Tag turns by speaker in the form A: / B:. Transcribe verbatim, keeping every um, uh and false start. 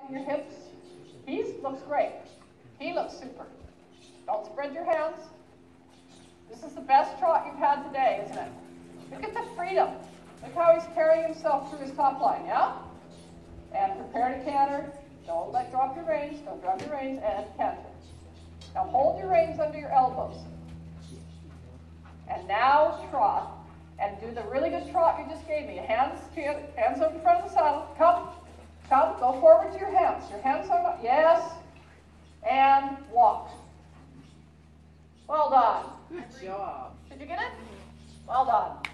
A: Your hips. He looks great. He looks super. Don't spread your hands. This is the best trot you've had today, isn't it? Look at the freedom. Look how he's carrying himself through his top line, yeah? And prepare to canter. Don't let drop your reins. Don't drop your reins and canter. Now hold your reins under your elbows. And now trot. And do the really good trot you just gave me. Hands, hands up in front of the saddle. Come. Come. Go forward to your hands. Your hands are, yes. And walk. Well done.
B: Good job.
A: Did you get it? Well done.